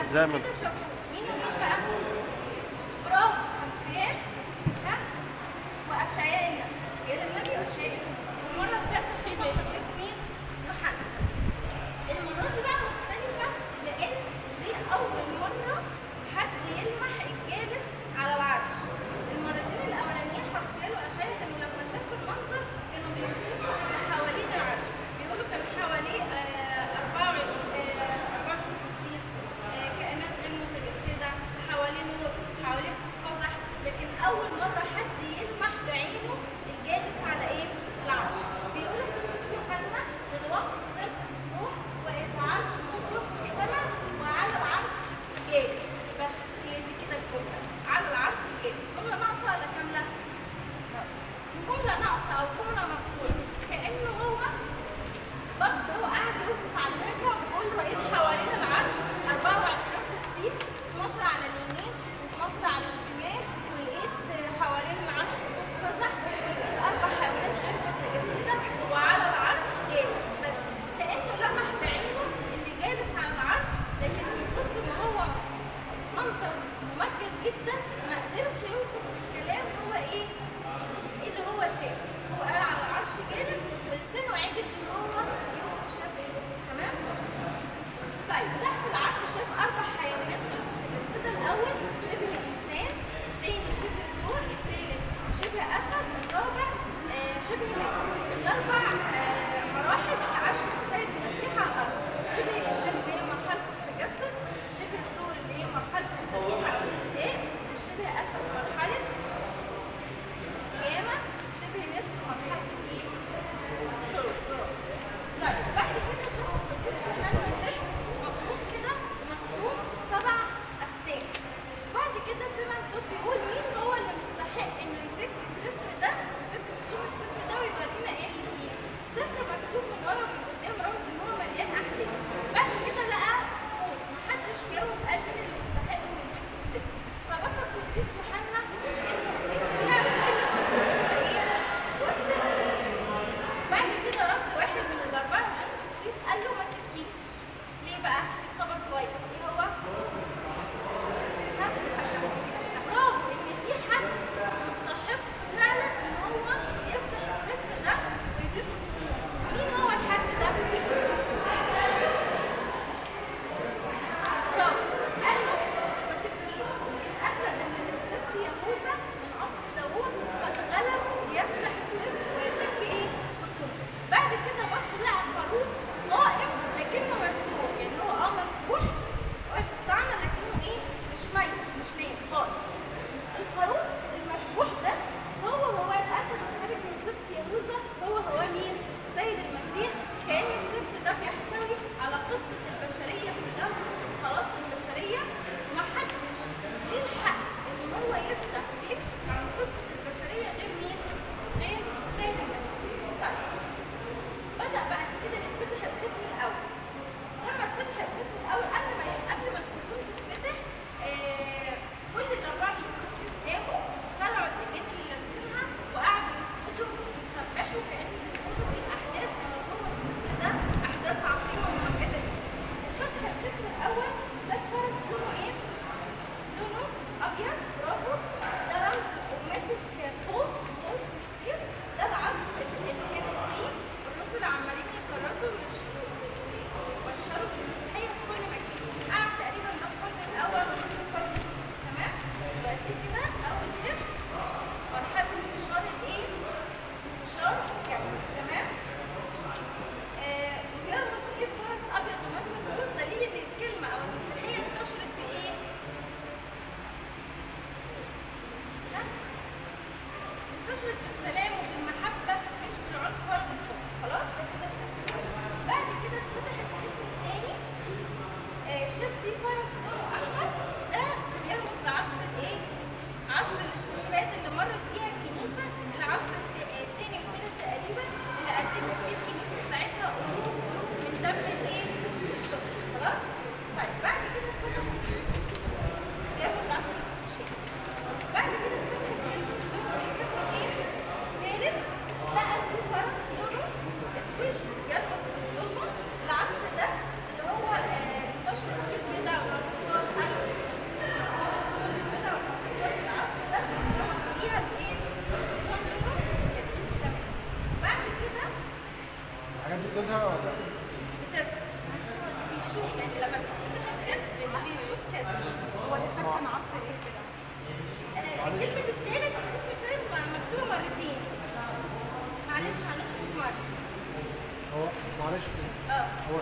زي ما كده شافوه مين ومين بقى؟ برافو حسقيال ها واشعياء النبي، حسقيال النبي واشعياء النبي. المره الثالثه شافها القديس مين؟ يوحنا. المره دي بقى مختلفه لان دي اول مره حد يلمح الجالس على العرش. المرتين الاولانيين حسقيال واشعياء كانوا لما شافوا المنظر كانوا بيوصفوا اللي حوالين العرش، بيقولوا كان حواليه 24 قسيس، كائنات غير متجسده، حواليه نور، حواليه قوس قزح. لكن اول مره حد يلمح بعينه الجالس على ايه؟ العرش. بيقول القديس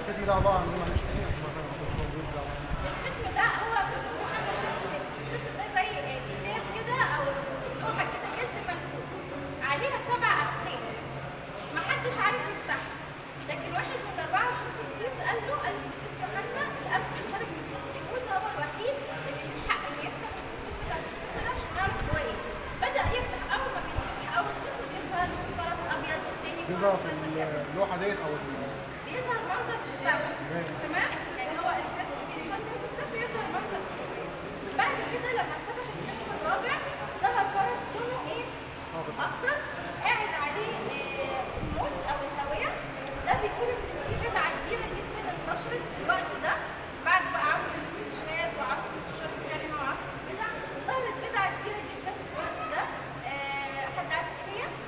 الختم ده عباره عن ايه؟ معلش عشان ما كانش موجود ده. الختم ده هو قديس يوحنا شاف سفر، السفر ده زي كتاب كده او لوحه كده جلد منفوخ عليها 7 اختام محدش عارف يفتحها، لكن واحد من 24 قسيس قال له القديس يوحنا الاسد خارج من سفر يهوذا هو الوحيد اللي الحق انه يفتح الخطوط بتاعت السفر ده عشان يعرف هو ايه. بدا يفتح، اول ما بيفتح اول خط بيظهر فرس ابيض والتاني بيظهر فرس في كذا. اللوحه ديت او بيظهر منظر في السماء، تمام؟ يعني هو الكتب بيتشدد في السفر يظهر منظر في السماء. بعد كده لما اتفتح الختم الرابع ظهر فرس لونه ايه؟ اخضر قاعد عليه الموت او الهاويه. ده بيقول ان في بدعه كبيره جدا انتشرت في الوقت ده بعد بقى عصر الاستشهاد وعصر انتشار الكلمه وعصر البدع. ظهرت بدعه كبيره جدا في الوقت ده. حد عارف ايه هي؟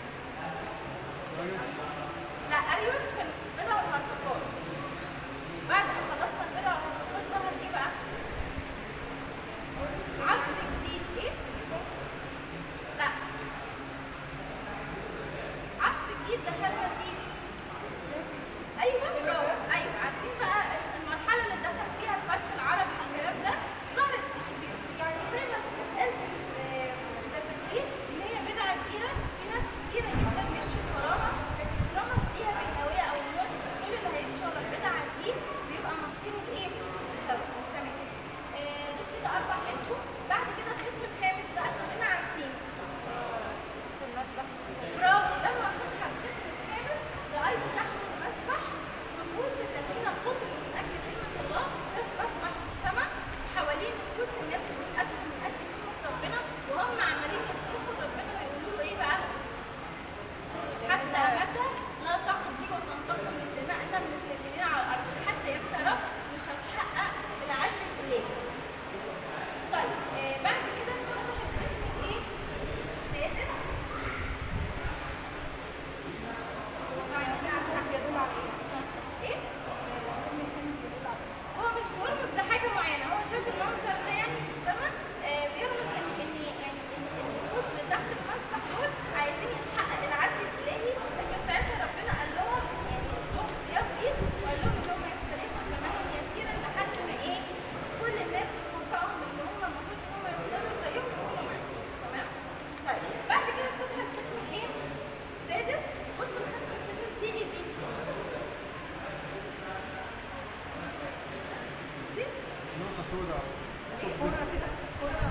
لا، اريوس كان بدع والهرطقات. بعد ما خلصنا البدع والهرطقات ظهر ايه بقى؟ عصر جديد. ايه؟ لا، عصر جديد دخلنا فيه. ايوه برافو، ايوه عارفين بقى المرحله اللي دخل فيها الفتح العربي والكلام ده. ظهرت يعني زي ما اتقال في التفاسير اللي هي بدعه كبيره، في ناس كتيره جدا مشوا وراها، لكن رمز ليها بالهويه او الموت. كل اللي هيمشي ورا البدعه دي بيبقى مصيره ايه؟ الهوى. تمام. دول كده 4 حتت. بعد كده الختم الخامس بقى كلنا عارفين. برافو. لما فتح الختم الخامس رأيت تحت المسبح نفوس الذين قتلوا من أجل كلمة الله. شاف مسبح في السماء حوالين نفوس الناس اللي اتقتلوا من أجل كلمة ربنا، وهم عمالين يصرخوا لربنا ويقولوا له إيه بقى؟ حتى متى لا تقضي وتنتقم من دمائنا من الساكنين على الأرض؟ حتى إمتى يا رب مش هتحقق العدل الإلهي؟ طيب بعد كده فتح الختم الإيه؟ السادس. ايه؟ هو مش بيرمز لحاجه معينه، هو شاف المنظر ده يعني في السماء بيرمز ان يعني ان النفوس اللي تحت المسبح دول عايزين يتحقق العدل الالهي، لكن ساعتها ربنا قال لهم يعني ادوهم سياق بيض وقال لهم ان هم يستريحوا زمانا يسيرا لحد ما ايه؟ كل الناس تفوقهم اللي هم المفروض ان هم يقدروا زيهم يكونوا معاهم. تمام؟ طيب بعد كده فتح الختم الايه؟ السادس. بصوا الختم السادس دي ايه دي؟ دي؟ نقطه سوداء. ايه كورة كده؟ كورة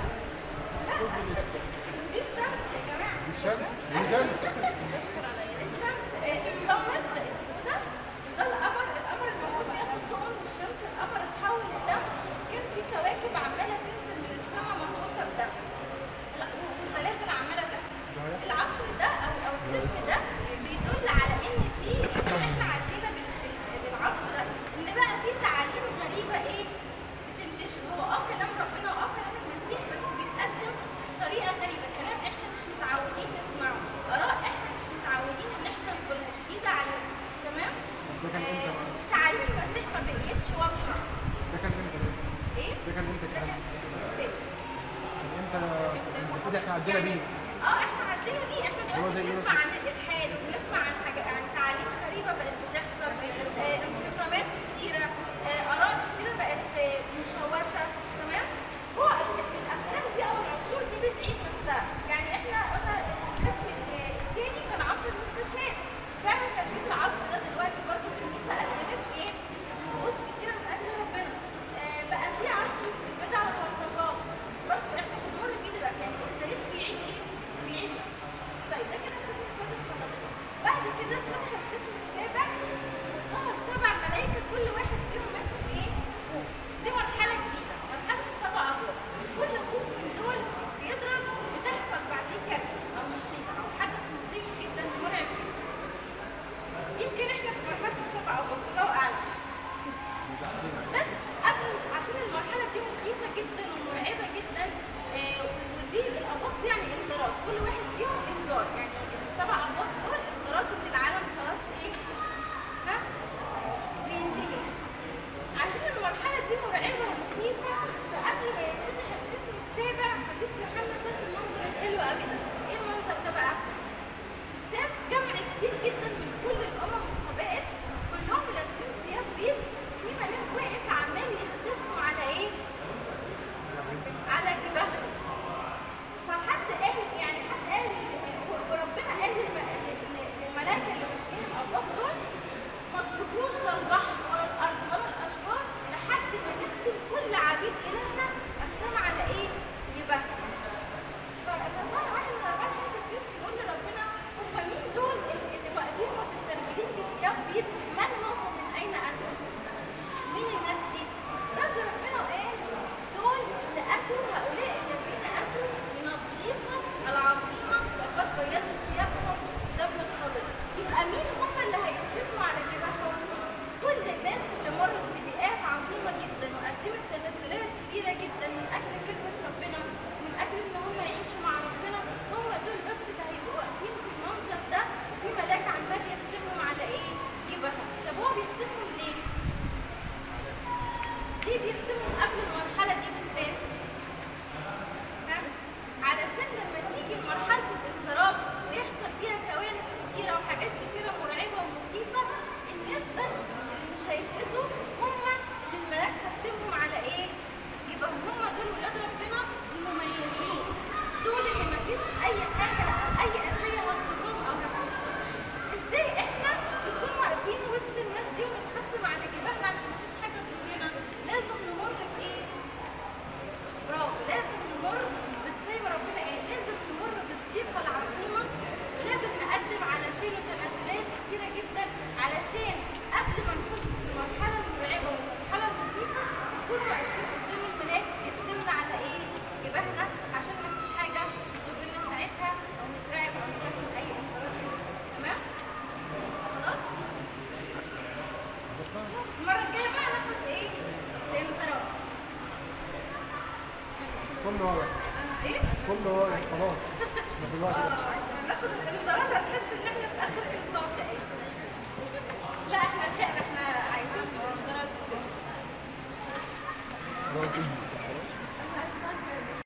دي الشمس يا جماعة. دي الشمس؟ دي شمس؟ الشمس اسلمت بقت سوداء. ده القمر المفروض بياخد ضوء من الشمس، القمر اتحول لدم. كان في كواكب عمالة تنزل من السماء مخلوطة بدم. لا، وزلازل عمالة تحصل. العصر ده او الختم ده بيدل على ان في احنا عدينا بالعصر ده، ان بقى في تعاليم غريبة ايه؟ بتنتشر. هو كلام ربنا كلام المسيح، بس بيتقدم بطريقة غريبة، كلام احنا مش متعودين نسمعه، آراء احنا مش متعودين ان احنا نقولها، جديدة علينا. تمام؟ تعاليم المسيح ما بقتش واضحة. ده كان امتى؟ ايه؟ ده كان امتى ده الكلام؟ كان السادس. امتى كده احنا عدينا بيه؟ احنا عدينا بيه. احنا دلوقتي بنسمع عن الالحاد وبنسمع عن عن تعاليم غريبه بقت بتحصل، انقسامات كتيره، اراء كتيره بقت مشوشه. تمام؟ هو الافتان دي او العصور دي بتعيد نفسها. يعني احنا قلنا الختم الثاني كان عصر الاستشهاد. فعلا كان في العصر ده دلوقتي برضو الكنيسه قدمت ايه؟ نفوس كتيره من اجل ربنا. بقى في عصر البدع والهرطقات برضو احنا بنمر بيه دلوقتي. يعني التاريخ بيعيد ايه؟ بيعيد نفسه. طيب ده كده الختم السادس خلصنا. بعد كده كله واضح ايه؟ كله واضح خلاص احنا دلوقتي ناخد الانذارات هنحس ان احنا في اخر انذار تقريبا. لا احنا لحقنا، احنا عايشين في الانذارات. خلاص